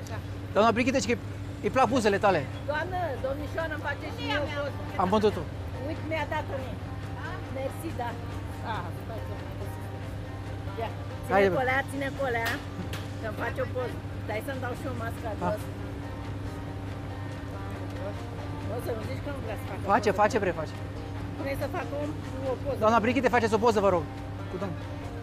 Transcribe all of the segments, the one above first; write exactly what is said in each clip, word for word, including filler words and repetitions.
așa. Doamna Brigitte, că îi plac buzele tale. Doamnă, domnișoară, îmi face și eu poză. Am vândut-o. Uite, mi-a dat-o mie. Mersi, da. Ah, stai să ia, ține colea, ține colea, să-mi faci o poză. Dai să-mi dau și o mască jos. O să nu zici că nu vrea să facă Face, poză. face, bre, face. Pune să facă o, o poză. Doamna Brigitte, faceți o poză, vă rog. Cu domnul.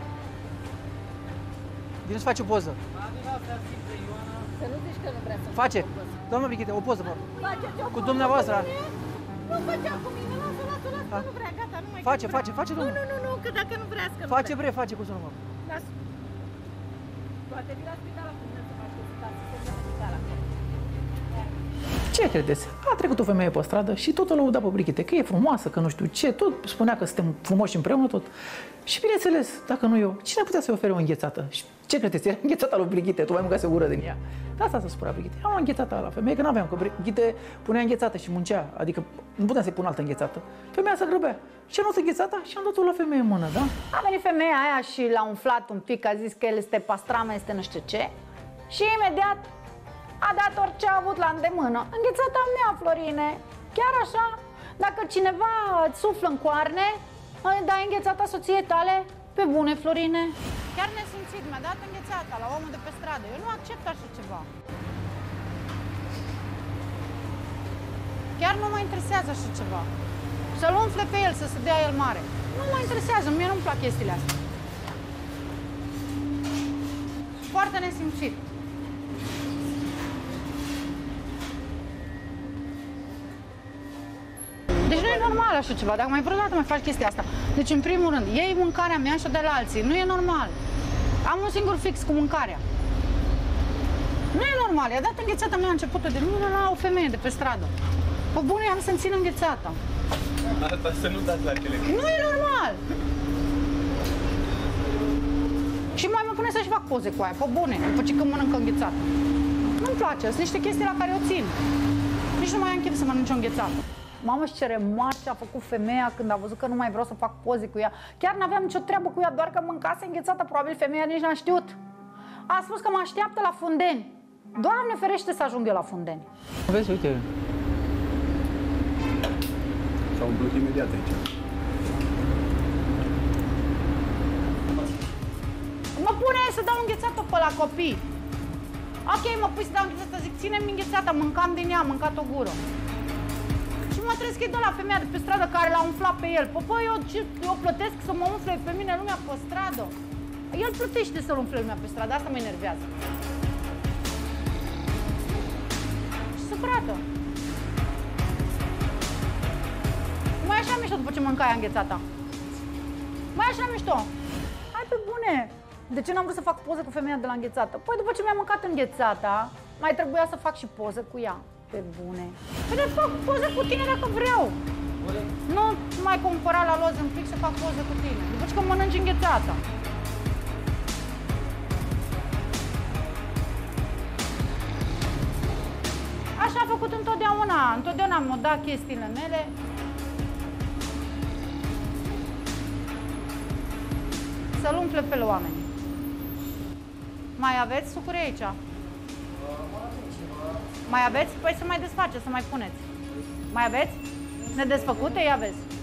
Vine să faci o poză. Să nu zici că nu vrea să Face. facă o poză. Doamna Brigitte, o poză, vă rog. Faceți o Cu poză dumneavoastră. cu mine? Nu făcea cu mine, lasă, lasă, lasă, că nu vrea, gata, nu mai Face, că nu vrea. face, face, Nu, domnul. nu, nu, nu, că dacă nu vrea, că nu Face, vrea. bre, face, cum să nu mă. Lasă. Poate vii la spital acum să faci consultații, să vii la spital acum. Ce credeți? A trecut o femeie pe stradă și totul o lăuda pe Brigitte, că e frumoasă, că nu știu ce, tot spunea că suntem frumoși împreună, tot. Și bineînțeles, dacă nu eu, cine putea să-i ofere o înghețată? Și ce credeți? Era înghețata lui Brigitte, tu mai mâncase o gură din ea. De asta se supăra Brigitte. Am înghețata la femeie, că n-aveam, că Brigitte punea înghețată și muncea, adică nu puteam să-i pun altă înghețată. Femeia se grăbea. Și am luat înghețata și am dat-o la femeie în mână, da? A venit femeia aia și l-a umflat un pic, a zis că el este pastrama, este nu știu ce. Și imediat a dat orice a avut la îndemână. Înghețata mea, Florine, chiar așa. Dacă cineva îți suflă în coarne, îi dai înghețata soției tale? Pe bune, Florine? Chiar nesimțit, mi-a dat înghețata la omul de pe stradă. Eu nu accept așa ceva. Chiar nu mă interesează așa ceva. Să-l umfle pe el, să se dea el mare. Nu mă interesează, mie nu-mi plac chestiile astea. Foarte nesimțit. Deci nu e normal așa ceva, dacă mai vreodată mai faci chestia asta. Deci, în primul rând, iei mâncarea mea și o dai la alții. Nu e normal. Am un singur fix cu mâncarea. Nu e normal. I-a dat înghețata mea începută de mână la o femeie de pe stradă. Pe bune, am să-mi țin înghețata. Asta să nu dați la telefon. Nu e normal. Și mai mă pune să-și fac poze cu aia, pe bune, după ce că mănâncă înghețată. Nu-mi place, sunt niște chestii la care o țin. Nici nu mai am chef să mănânc o înghețată. Mamă, și ce remarce a făcut femeia când a văzut că nu mai vreau să fac poze cu ea. Chiar n-aveam nicio treabă cu ea, doar că mâncase înghețată, probabil femeia nici n-a știut. A spus că mă așteaptă la Fundeni. Doamne ferește să ajung eu la Fundeni. Vezi, uite. S-a umplut imediat aici. Mă pune să dau înghețată pe la copii. Ok, mă pui să dau înghețată, zic, ține-mi înghețata, mâncam din ea, am mâncat o gură. Și mă trebuie să de la femeia de pe stradă care l-a umflat pe el. Păi, păi eu, eu plătesc să mă umfle pe mine lumea pe stradă. El plătește să-l umfle lumea pe stradă, asta mă enervează. Și supărată. Mai așa mișto după ce mâncai înghețata. Mai așa mișto. Hai pe bune. De ce n-am vrut să fac poză cu femeia de la înghețată? Păi după ce mi-am mâncat înghețata, mai trebuia să fac și poză cu ea. Pe bune. Păi de fac poză cu tine dacă vreau. Nu mai cumpăra la loz în plic să fac poză cu tine. După ce că mănânci înghețata. Așa a făcut întotdeauna. Întotdeauna am dat chestiile mele. Să-l umfle pe oameni. Mai aveți sucuri aici? Mai aveți? Păi să mai desfaceți, să mai puneți. Mai aveți? Nedesfăcute? Ia vezi.